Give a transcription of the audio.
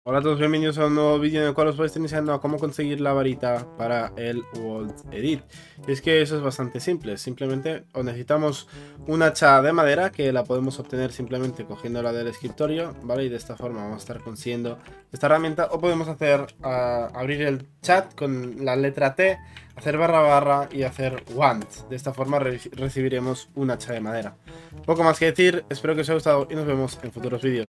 Hola a todos, bienvenidos a un nuevo vídeo en el cual os voy a estar enseñando a cómo conseguir la varita para el World Edit. Y es que eso es bastante simple, simplemente os necesitamos un hacha de madera que la podemos obtener simplemente cogiéndola del escritorio, ¿vale? Y de esta forma vamos a estar consiguiendo esta herramienta. O podemos hacer, abrir el chat con la letra T, hacer barra barra y hacer want. De esta forma recibiremos un hacha de madera. Poco más que decir, espero que os haya gustado y nos vemos en futuros vídeos.